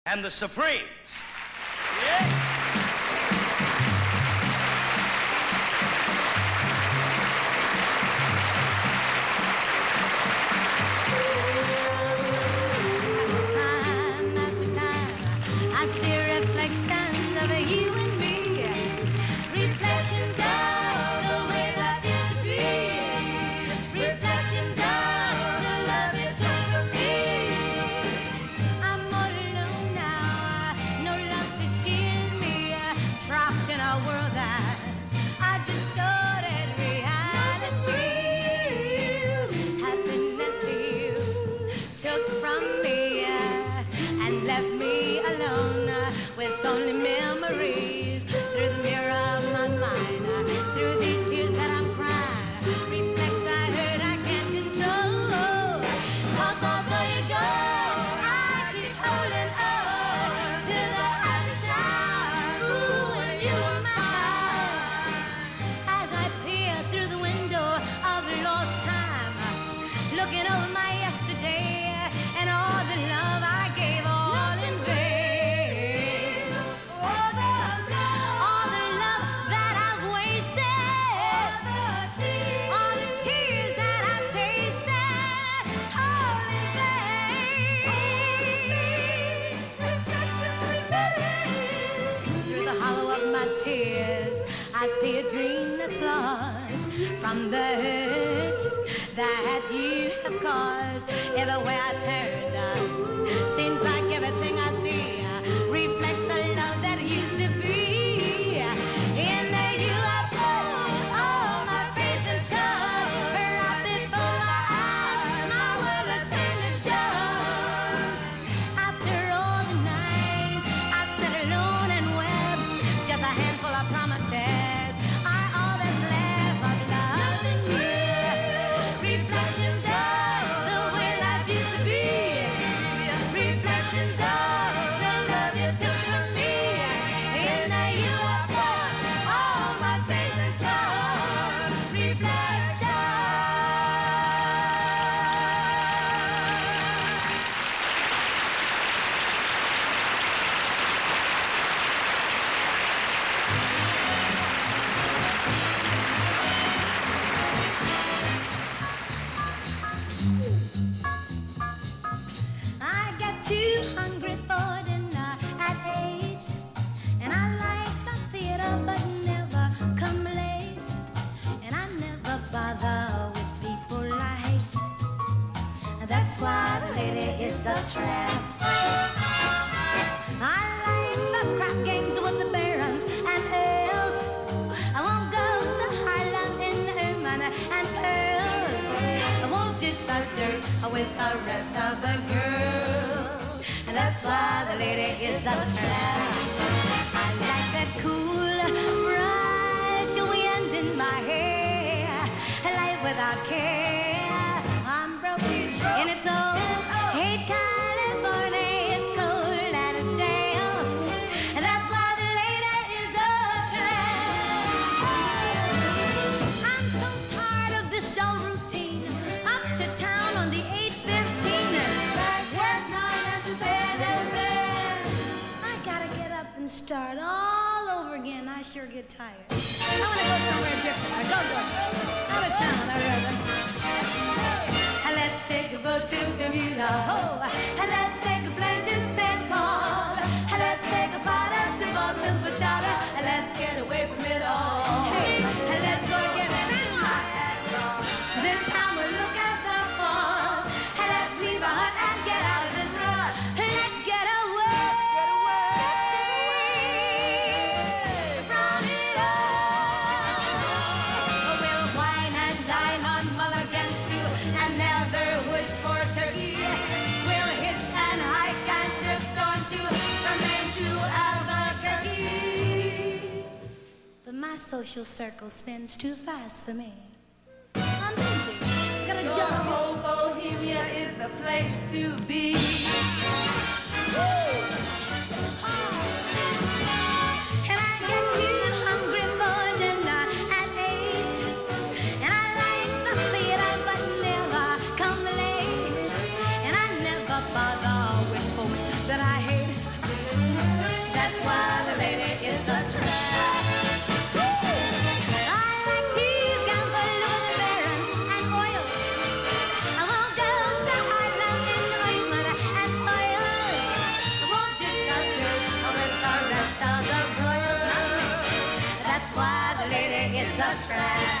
and the Supremes. Yeah. From the hurt that you have caused, everywhere I turn, seems like everything I see reflects a love that used to be. In there you I put all my faith and trust, right before my eyes, my world is turning dust. After all the nights I sat alone and wept, just a handful of promises are all that's left. That's why the lady is a tramp. I like the crap games with the barons and earls. I won't go to Highland in ermine and pearls. I won't dish the dirt with the rest of the girls. And that's why the lady is a tramp. I like that cool brush wind in my hair, life without care. And it's old, hate California, it's cold and it's damp. And that's why the lady is a tramp. I'm so tired of this dull routine. Up to town on the 8:15. Work 9 to 10. I gotta get up and start all over again. I sure get tired. I wanna go somewhere different. Go. Out of town, I'd rather. Let's take a boat to Bermuda, let's take a plane to St. Paul, let's take a pilot to Boston for charter, let's get away from it all. Hey, let's go get St. Mark. This time we'll look at the falls, let's leave our hut and get out of this rut. Let's get away from it all. We'll wine and dine on mulligan stew and never wish for turkey. We'll hitch and hike and drift on from Maine to Albuquerque. But my social circle spins too fast for me. I'm busy. I got a job. Whole Bohemia is the place to be. And I get too hungry for dinner at 8. And I like the theater but never come late. And I never bother with folks that I hate. scrap. I like to gamble with the barons and oils. I won't go to Harlem in the women and oils. I won't dish out dirt with the rest of the girls, not me. That's why the lady is a scrap.